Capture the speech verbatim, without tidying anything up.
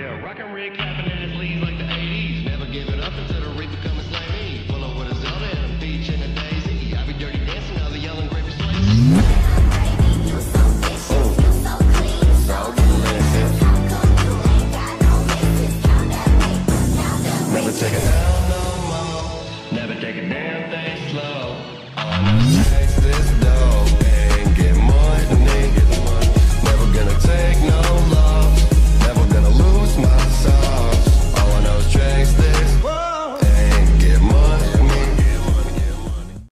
Yeah, rockin' red capping in his leaves like the eighties. Never giving up until the reaper come and slay me. Pull up with a Zelda and a peach and a daisy. I be dirty dancing, now the yelling grape is lazy. Never take it down.